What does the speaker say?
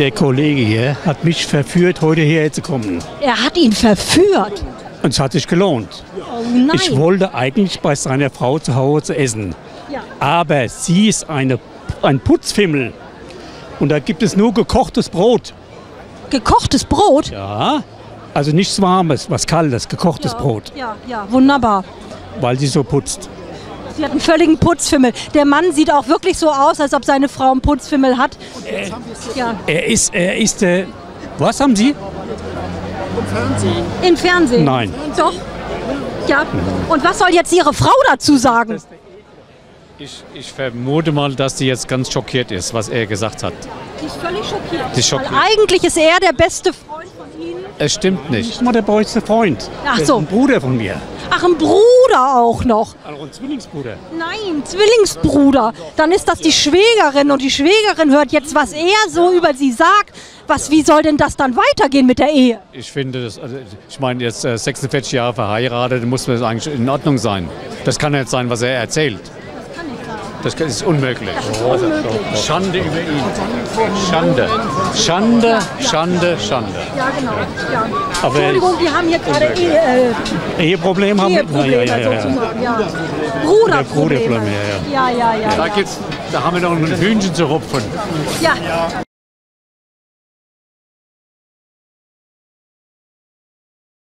Der Kollege hier hat mich verführt, heute hierher zu kommen. Er hat ihn verführt. Und es hat sich gelohnt. Oh nein. Ich wollte eigentlich bei seiner Frau zu Hause essen. Ja. Aber sie ist ein Putzfimmel. Und da gibt es nur gekochtes Brot. Gekochtes Brot? Ja, also nichts Warmes, was Kaltes, gekochtes Brot. Ja, wunderbar. Weil sie so putzt. Sie hat einen völligen Putzfimmel. Der Mann sieht auch wirklich so aus, als ob seine Frau einen Putzfimmel hat. Ja. Er ist was haben Sie? Im Fernsehen? Nein. Doch. Ja. Und was soll jetzt Ihre Frau dazu sagen? Ich vermute mal, dass sie jetzt ganz schockiert ist, was er gesagt hat. Sie ist völlig schockiert. Sie ist schockiert. Weil eigentlich ist er der beste Freund von Ihnen. Es stimmt nicht. Nicht mal der beste Freund. Ach Der so. ist ein Bruder von mir. Ach, ein Bruder auch noch. Also ein Zwillingsbruder. Nein, Zwillingsbruder. Dann ist das die Schwägerin und die Schwägerin hört jetzt, was er so über sie sagt. Wie soll denn das dann weitergehen mit der Ehe? Ich finde, ich meine, jetzt 46 Jahre verheiratet, muss das eigentlich in Ordnung sein. Das kann nicht sein, was er erzählt. Das ist unmöglich. Schande über ihn. Schande. Schande, Schande, Schande. Ja, genau. Ja. Aber Entschuldigung, wir haben hier gerade Eheproblem haben wir? Eheprobleme sozusagen. Ja. Bruderprobleme. Bruderprobleme, Ja. Da haben wir noch ein Hühnchen zu rupfen. Ja.